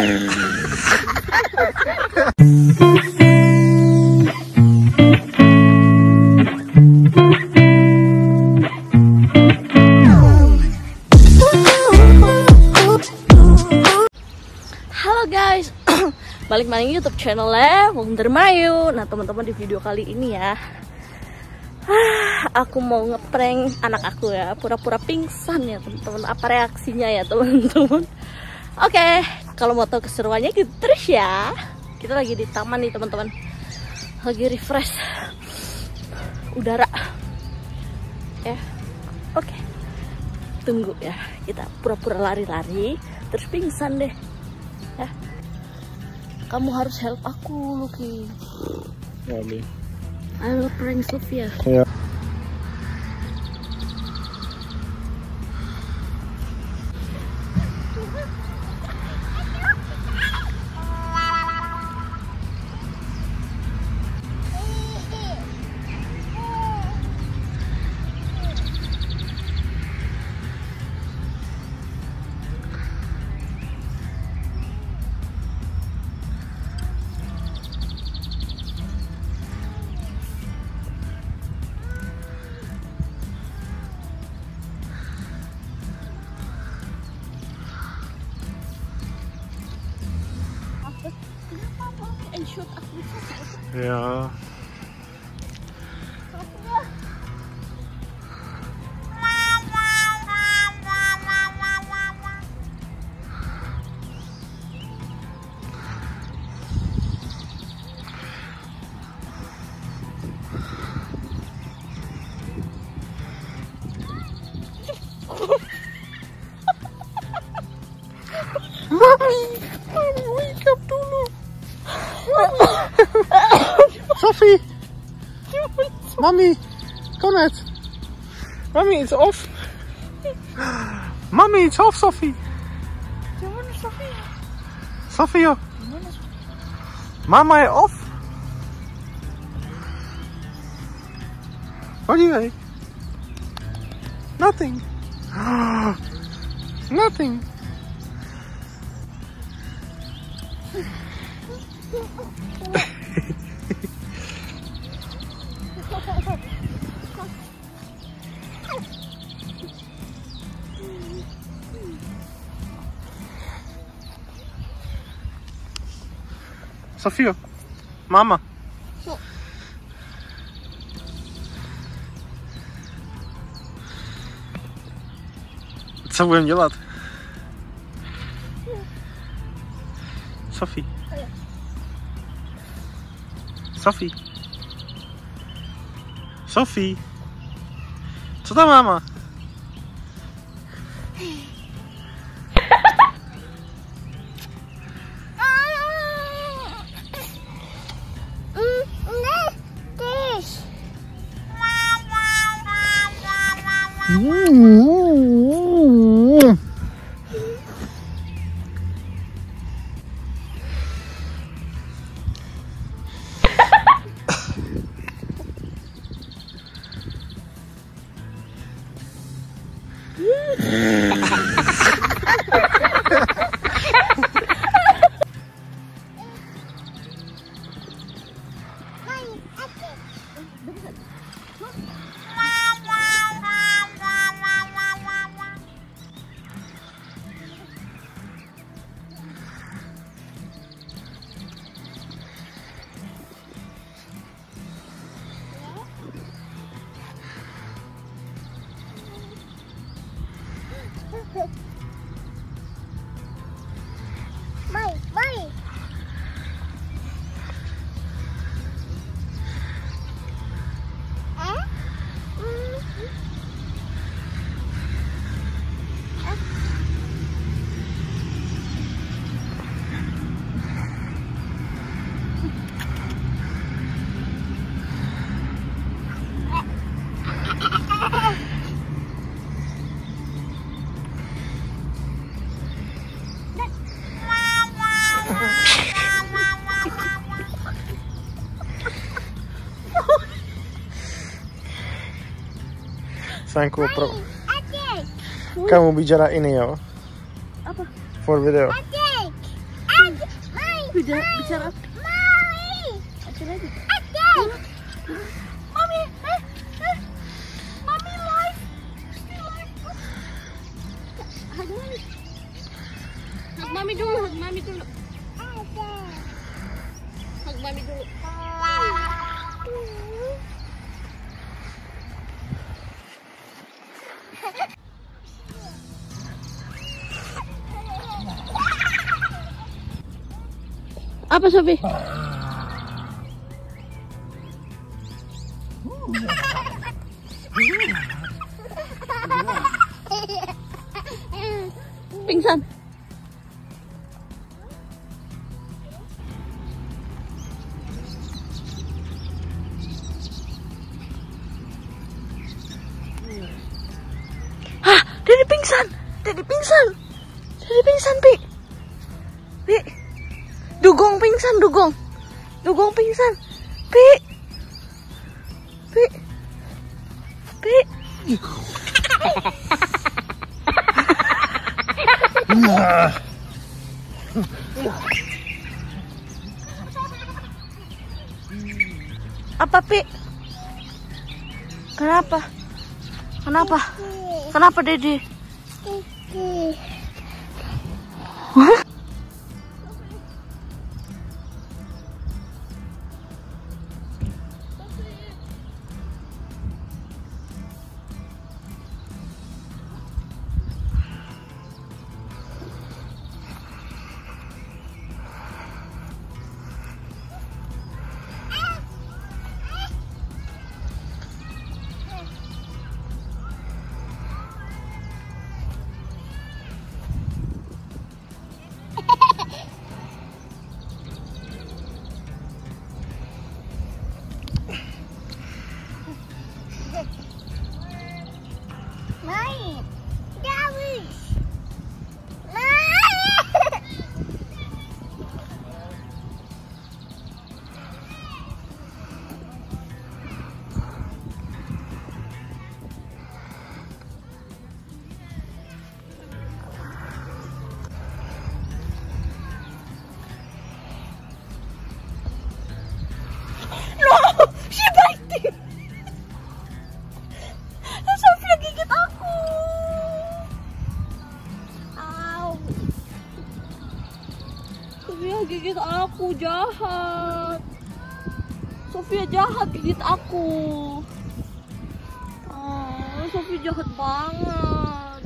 Halo guys, balik lagi YouTube channelnya Wong Dermayu. Nah teman-teman, di video kali ini ya, aku mau ngeprank anak aku ya, pura-pura pingsan ya teman-teman. Apa reaksinya ya teman-teman? Oke, kalau mau tahu keseruannya gitu terus ya. Kita lagi di taman nih teman-teman, lagi refresh udara ya. Oke, tunggu ya, kita pura-pura lari-lari terus pingsan deh ya. Kamu harus help aku, Lucky. Mommy. I will prank Sofia. Yeah. And shoot up with Sofia. Yeah. Mommy, wake up dulu. Sophie, Mommy, come on. Mommy, it's off. Mommy, it's off, Sophie. Sophia, Mama, off. What do you like? Nothing. Nothing. Sophia, Mama. Co budeme dělat? Sophie. Sophie. Sophie. Co tam, máma? Sayangku, kamu bicara ini ya? Apa? For video. bicara. Ada lagi. Mami, Mami live. Still live. Ada lagi. Hug Mami dulu, hug Mami dulu. Hug Mami dulu. Apa Sofi? Pingsan. Hah, Dedi pingsan. Dedi pingsan. Dedi pingsan, Pi. Pi. Dugong pingsan, Dugong. Dugong pingsan. Pi. Pi. Pi. Apa, Pi? Kenapa? Kenapa? Kenapa, Dedi? Hah? Sofia gigit aku, jahat. Sofia jahat gigit aku. Oh, Sofia jahat banget.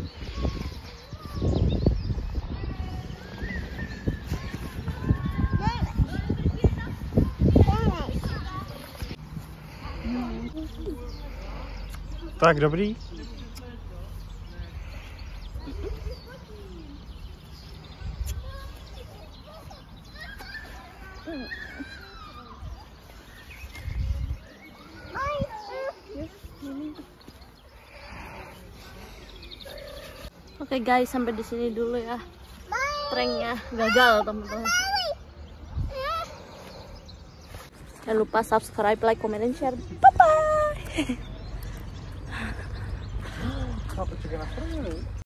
Tak, dobrý. Oke guys, sampai di sini dulu ya. Pranknya gagal, teman-teman. Jangan lupa subscribe, like, comment, dan share. Bye bye.